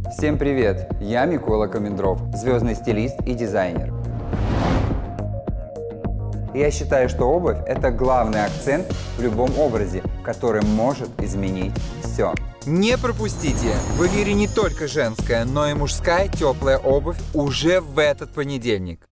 Всем привет! Я Микола Комендров, звездный стилист и дизайнер. Я считаю, что обувь – это главный акцент в любом образе, который может изменить все. Не пропустите! В эфире не только женская, но и мужская теплая обувь уже в этот понедельник.